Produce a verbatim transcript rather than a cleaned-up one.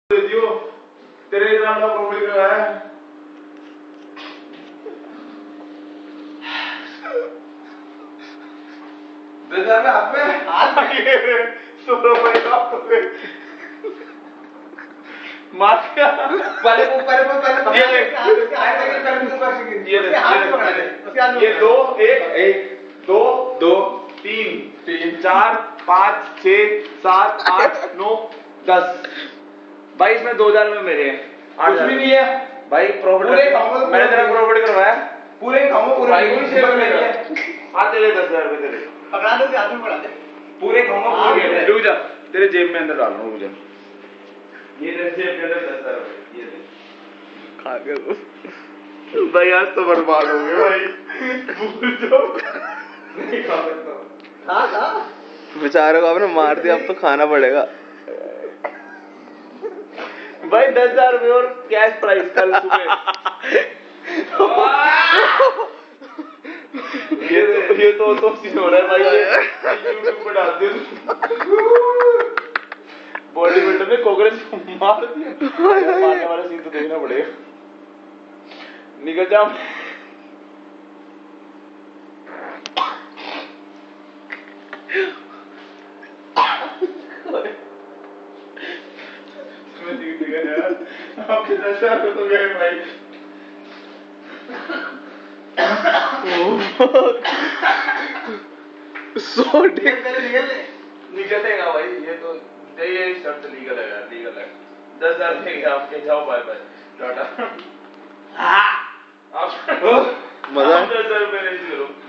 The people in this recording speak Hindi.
दियो तेरे एग्जाम का प्रॉब्लम क्या है? दस हजार में हाथ में हाथ लगे सौ रुपए का मार क्या पहले वो पहले वो पहले ये देख ये देख ये दो एक एक दो दो तीन तीन चार पाँच छः सात आठ नौ दस भाई इसमें दो हजार में मेरे हैं कुछ भी नहीं है भाई प्रॉफिट मैंने तेरा प्रॉफिट करवाया पूरे खाओ पूरे भाई कोई शेयर नहीं है हाँ तेरे दस हजार रुपए तेरे पकड़ा दो हाथ में पकड़ा दे पूरे खाऊंगा पूरे रुक जा तेरे जेब में अंदर डाल रहा हूँ रुक जा ये तेरे जेब के अंदर दस हजार रुपए ये दे खा के भाई आज तो बर्बाद हो गए भाई भूल जाओ नहीं खा सकता खा खा बेचारे को आपने मार दिया अब तो खाना पड़ेगा भाई दस हजार रुपये और कैश प्राइस कल सुबह ये तो ये तो तो सीन हो रहा है भाई ये यूट्यूब पर डाल दे बॉडी बिल्डर में कॉकरोच मार दिया मारने वाला सीन तो देखना पड़ेगा निकल जा आपके दस हजार तो गए भाई सो निकलेगा भाई ये तो ये शर्त लीगल है यार लीगल है दस हजार देंगे आपके जाओ बाय बाय टाटा आप मजा दस हजार रुपये नहीं करो